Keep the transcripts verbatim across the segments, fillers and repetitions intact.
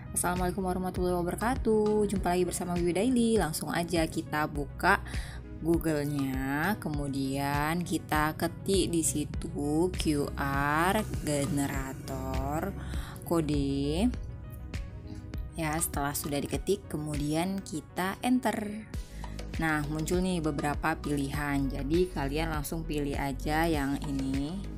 Assalamualaikum warahmatullahi wabarakatuh. Jumpa lagi bersama Wiwi Daily. Langsung aja kita buka Google-nya, kemudian kita ketik di situ Q R generator kode. Ya, setelah sudah diketik, kemudian kita enter. Nah, muncul nih beberapa pilihan. Jadi kalian langsung pilih aja yang ini.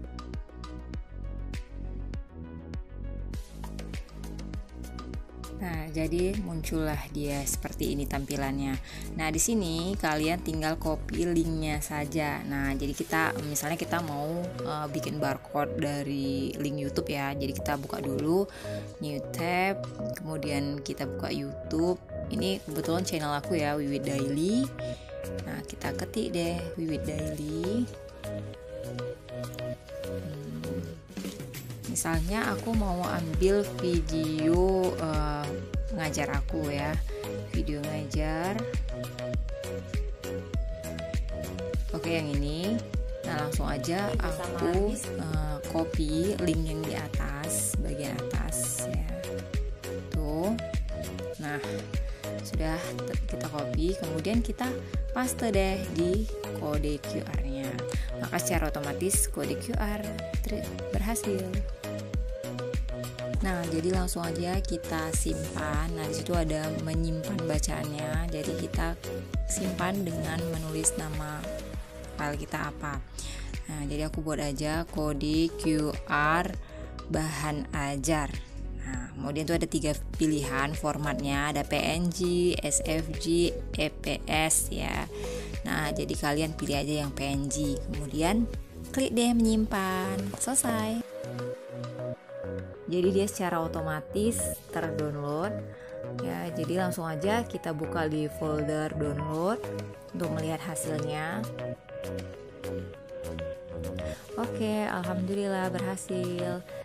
Nah, jadi muncullah dia seperti ini tampilannya. Nah, di sini kalian tinggal copy linknya saja. Nah, jadi kita misalnya kita mau uh, bikin barcode dari link YouTube ya. Jadi kita buka dulu new tab, kemudian kita buka YouTube. Ini kebetulan channel aku ya, Wiwi Daily. Nah, kita ketik deh Wiwi Daily. Misalnya aku mau ambil video uh, ngajar aku ya, video ngajar. Oke, yang ini. Nah, langsung aja aku uh, copy link yang di atas, bagian atas ya. Tuh. Nah, sudah kita copy, kemudian kita paste deh di kode Q R-nya. Maka secara otomatis kode Q R berhasil. Nah, jadi langsung aja kita simpan. Nah, di situ ada menyimpan bacaannya. Jadi kita simpan dengan menulis nama file kita apa. Nah, jadi aku buat aja kode Q R bahan ajar. Nah, kemudian itu ada tiga pilihan formatnya, ada P N G, S V G, E P S ya. Nah, jadi kalian pilih aja yang P N G. Kemudian klik deh menyimpan. Selesai. Jadi dia secara otomatis terdownload ya. Jadi langsung aja kita buka di folder download untuk melihat hasilnya. Oke, alhamdulillah berhasil.